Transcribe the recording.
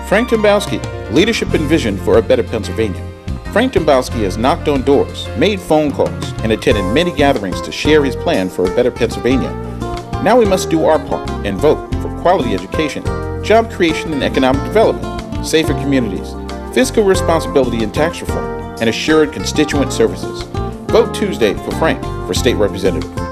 Frank Dombowski, Leadership and Vision for a Better Pennsylvania. Frank Dombowski has knocked on doors, made phone calls, and attended many gatherings to share his plan for a better Pennsylvania. Now we must do our part and vote for quality education, job creation and economic development, safer communities, fiscal responsibility and tax reform, and assured constituent services. Vote Tuesday for Frank for State Representative.